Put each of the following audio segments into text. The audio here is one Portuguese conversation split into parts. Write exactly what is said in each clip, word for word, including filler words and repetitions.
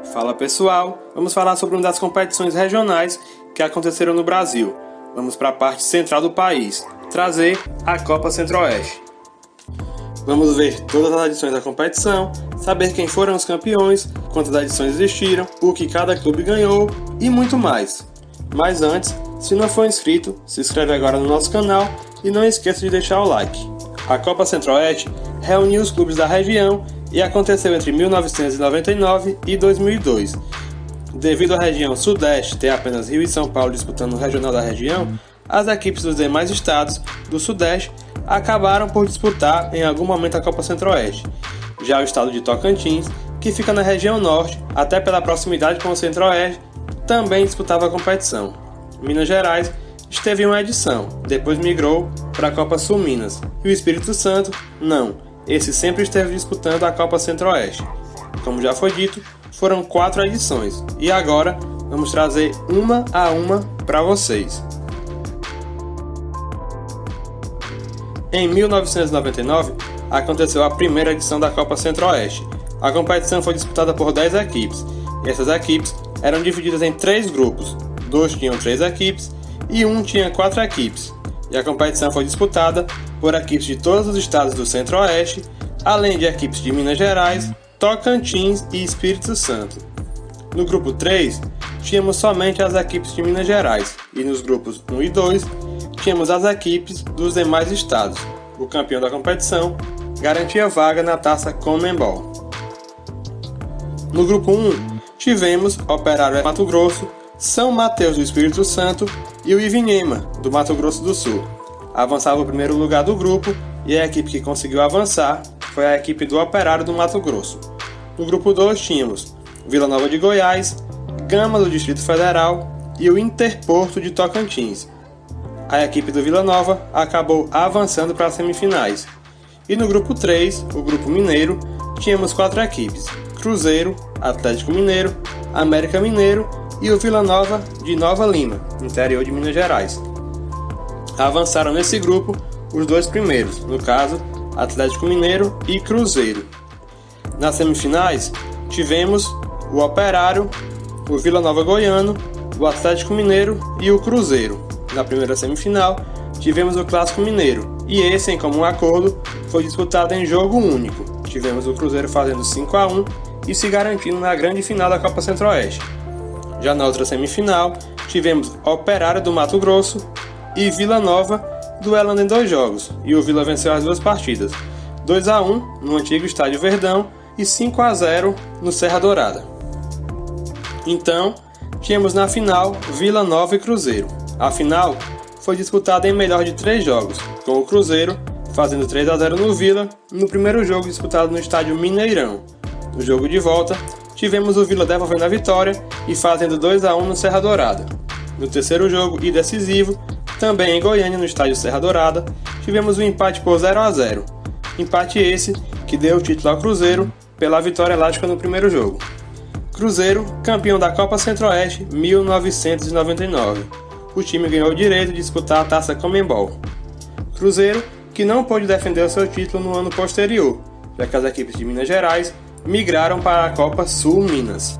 Fala pessoal, vamos falar sobre uma das competições regionais que aconteceram no Brasil. Vamos para a parte central do país, trazer a Copa Centro-Oeste. Vamos ver todas as edições da competição, saber quem foram os campeões, quantas edições existiram, o que cada clube ganhou e muito mais. Mas antes, se não for inscrito, se inscreve agora no nosso canal e não esqueça de deixar o like. A Copa Centro-Oeste reuniu os clubes da região e aconteceu entre mil novecentos e noventa e nove e dois mil e dois. Devido à região Sudeste ter apenas Rio e São Paulo disputando o regional da região, as equipes dos demais estados do Sudeste acabaram por disputar em algum momento a Copa Centro-Oeste. Já o estado de Tocantins, que fica na região Norte, até pela proximidade com o Centro-Oeste, também disputava a competição. Minas Gerais esteve em uma edição, depois migrou para a Copa Sul Minas, e o Espírito Santo, não. Esse sempre esteve disputando a Copa Centro-Oeste. Como já foi dito, foram quatro edições, e agora vamos trazer uma a uma para vocês. Em mil novecentos e noventa e nove, aconteceu a primeira edição da Copa Centro-Oeste. A competição foi disputada por dez equipes, e essas equipes eram divididas em três grupos, dois tinham três equipes e um tinha quatro equipes. E a competição foi disputada por equipes de todos os estados do Centro-Oeste, além de equipes de Minas Gerais, Tocantins e Espírito Santo. No grupo três, tínhamos somente as equipes de Minas Gerais, e nos grupos um e dois, tínhamos as equipes dos demais estados. O campeão da competição garantia vaga na taça Conmebol. No grupo um, tivemos Operário Mato Grosso, São Mateus do Espírito Santo e o Ivinhema, do Mato Grosso do Sul. Avançava o primeiro lugar do grupo e a equipe que conseguiu avançar foi a equipe do Operário do Mato Grosso. No grupo dois tínhamos Vila Nova de Goiás, Gama do Distrito Federal e o Interporto de Tocantins. A equipe do Vila Nova acabou avançando para as semifinais. E no grupo três, o grupo mineiro, tínhamos quatro equipes: Cruzeiro, Atlético Mineiro, América Mineiro e o Vila Nova de Nova Lima, interior de Minas Gerais. Avançaram nesse grupo os dois primeiros, no caso, Atlético Mineiro e Cruzeiro. Nas semifinais, tivemos o Operário, o Vila Nova Goiano, o Atlético Mineiro e o Cruzeiro. Na primeira semifinal, tivemos o Clássico Mineiro, e esse, em comum acordo, foi disputado em jogo único. Tivemos o Cruzeiro fazendo cinco a um e se garantindo na grande final da Copa Centro-Oeste. Já na outra semifinal, tivemos Operário do Mato Grosso e Vila Nova duelando em dois jogos, e o Vila venceu as duas partidas, dois a um no antigo Estádio Verdão e cinco a zero no Serra Dourada. Então, tínhamos na final Vila Nova e Cruzeiro. A final foi disputada em melhor de três jogos, com o Cruzeiro fazendo três a zero no Vila no primeiro jogo disputado no Estádio Mineirão. No jogo de volta, tivemos o Vila devolvendo a vitória e fazendo dois a um no Serra Dourada. No terceiro jogo e decisivo, também em Goiânia, no estádio Serra Dourada, tivemos um empate por zero a zero. Empate esse que deu o título ao Cruzeiro pela vitória elástica no primeiro jogo. Cruzeiro, campeão da Copa Centro-Oeste mil novecentos e noventa e nove. O time ganhou o direito de disputar a taça Conmebol. Cruzeiro, que não pôde defender o seu título no ano posterior, já que as equipes de Minas Gerais migraram para a Copa Sul Minas.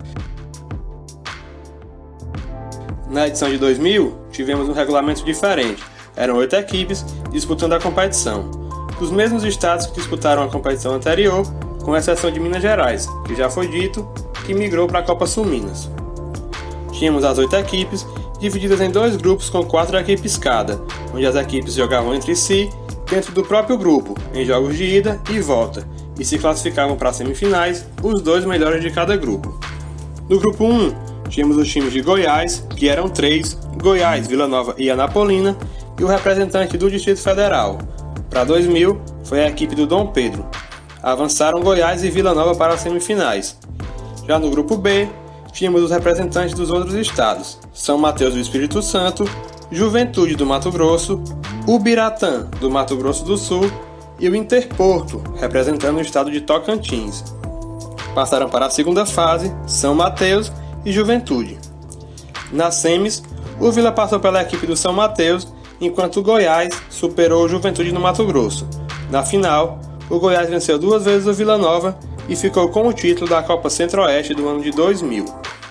Na edição de dois mil, tivemos um regulamento diferente. Eram oito equipes disputando a competição, dos mesmos estados que disputaram a competição anterior, com exceção de Minas Gerais, que já foi dito que migrou para a Copa Sul Minas. Tínhamos as oito equipes divididas em dois grupos com quatro equipes cada, onde as equipes jogavam entre si dentro do próprio grupo, em jogos de ida e volta, e se classificavam para as semifinais os dois melhores de cada grupo. No grupo um, tínhamos os times de Goiás, que eram três, Goiás, Vila Nova e Anapolina, e o representante do Distrito Federal. Para dois mil, foi a equipe do Dom Pedro. Avançaram Goiás e Vila Nova para as semifinais. Já no grupo B, tínhamos os representantes dos outros estados: São Mateus do Espírito Santo, Juventude do Mato Grosso, Ubiratã do Mato Grosso do Sul e o Interporto, representando o estado de Tocantins. Passaram para a segunda fase São Mateus e Juventude. Nas semis, o Vila passou pela equipe do São Mateus, enquanto o Goiás superou o Juventude no Mato Grosso. Na final, o Goiás venceu duas vezes o Vila Nova e ficou com o título da Copa Centro-Oeste do ano de dois mil.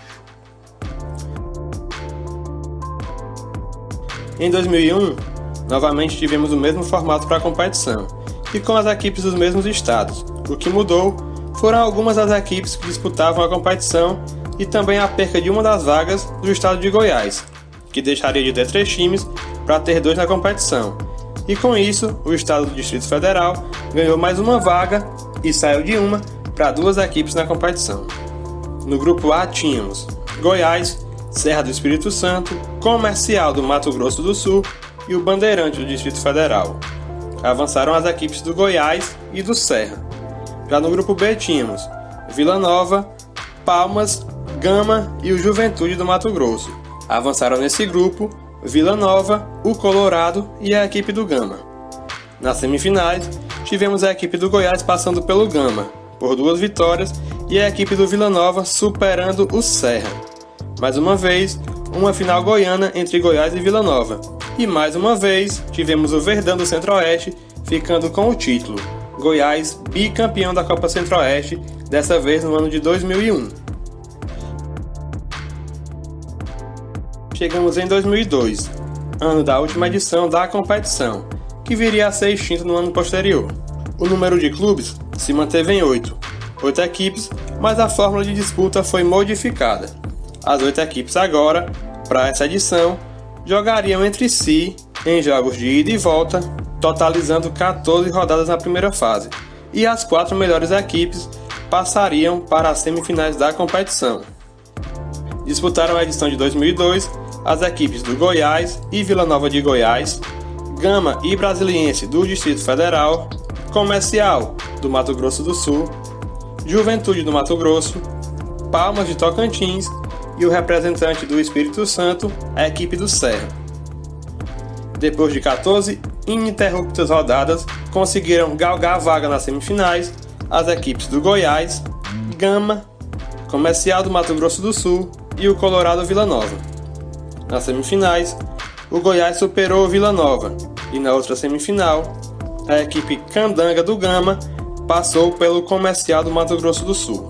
Em dois mil e um, novamente tivemos o mesmo formato para a competição, e com as equipes dos mesmos estados. O que mudou foram algumas das equipes que disputavam a competição e também a perca de uma das vagas do estado de Goiás, que deixaria de ter três times para ter dois na competição. E com isso, o estado do Distrito Federal ganhou mais uma vaga e saiu de uma para duas equipes na competição. No grupo A tínhamos Goiás, Serra do Espírito Santo, Comercial do Mato Grosso do Sul e o Bandeirante do Distrito Federal. Avançaram as equipes do Goiás e do Serra. Já no grupo B tínhamos Vila Nova, Palmas, Gama e o Juventude do Mato Grosso. Avançaram nesse grupo Vila Nova, o Colorado e a equipe do Gama. Nas semifinais, tivemos a equipe do Goiás passando pelo Gama, por duas vitórias, e a equipe do Vila Nova superando o Serra. Mais uma vez, uma final goiana entre Goiás e Vila Nova. E mais uma vez, tivemos o Verdão do Centro-Oeste ficando com o título. Goiás, bicampeão da Copa Centro-Oeste, dessa vez no ano de dois mil e um. Chegamos em dois mil e dois, ano da última edição da competição, que viria a ser extinta no ano posterior. O número de clubes se manteve em oito, oito equipes, mas a fórmula de disputa foi modificada. As oito equipes agora, para essa edição, jogariam entre si em jogos de ida e volta, totalizando quatorze rodadas na primeira fase, e as quatro melhores equipes passariam para as semifinais da competição. Disputaram a edição de dois mil e dois as equipes do Goiás e Vila Nova de Goiás, Gama e Brasiliense do Distrito Federal, Comercial do Mato Grosso do Sul, Juventude do Mato Grosso, Palmas de Tocantins e o representante do Espírito Santo, a equipe do Serra. Depois de quatorze ininterruptas rodadas, conseguiram galgar a vaga nas semifinais as equipes do Goiás, Gama, Comercial do Mato Grosso do Sul e o Colorado Vila Nova. Nas semifinais, o Goiás superou o Vila Nova e na outra semifinal, a equipe Candanga do Gama passou pelo Comercial do Mato Grosso do Sul.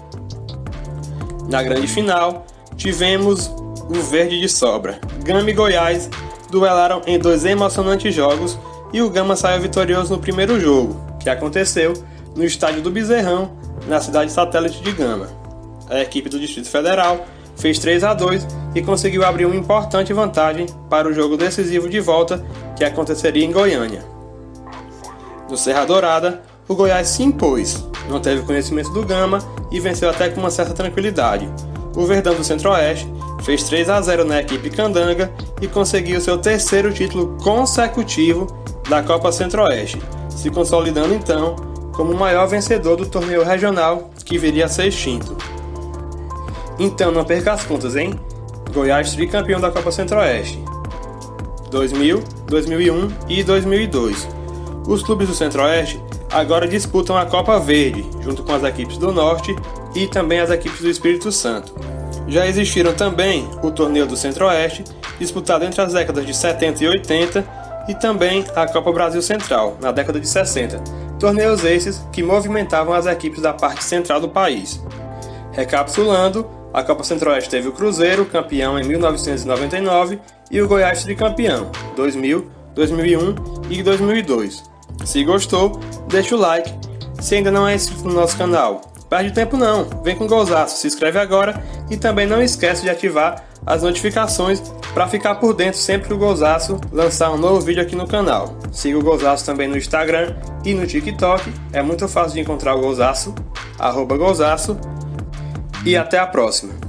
Na grande final, tivemos o verde de sobra. Gama e Goiás duelaram em dois emocionantes jogos e o Gama saiu vitorioso no primeiro jogo, que aconteceu no estádio do Bezerrão, na cidade satélite de Gama. A equipe do Distrito Federal fez três a dois e conseguiu abrir uma importante vantagem para o jogo decisivo de volta que aconteceria em Goiânia. No Serra Dourada, o Goiás se impôs, não teve conhecimento do Gama e venceu até com uma certa tranquilidade. O Verdão do Centro-Oeste fez três a zero na equipe Candanga e conseguiu seu terceiro título consecutivo da Copa Centro-Oeste, se consolidando então como o maior vencedor do torneio regional que viria a ser extinto. Então não perca as contas, hein? Goiás tricampeão da Copa Centro-Oeste dois mil, dois mil e um e dois mil e dois. Os clubes do Centro-Oeste agora disputam a Copa Verde, junto com as equipes do Norte e também as equipes do Espírito Santo. Já existiram também o Torneio do Centro-Oeste, disputado entre as décadas de setenta e oitenta, e também a Copa Brasil Central, na década de sessenta. Torneios esses que movimentavam as equipes da parte central do país. Recapitulando, a Copa Centro-Oeste teve o Cruzeiro, campeão em mil novecentos e noventa e nove, e o Goiás tricampeão, dois mil, dois mil e um e dois mil e dois. Se gostou, deixa o like. Se ainda não é inscrito no nosso canal, perde tempo não, vem com o Golzaço, se inscreve agora e também não esquece de ativar as notificações para ficar por dentro sempre que o Golzaço lançar um novo vídeo aqui no canal. Siga o Golzaço também no Instagram e no TikTok, é muito fácil de encontrar o Golzaço, arroba Golzaço. E até a próxima!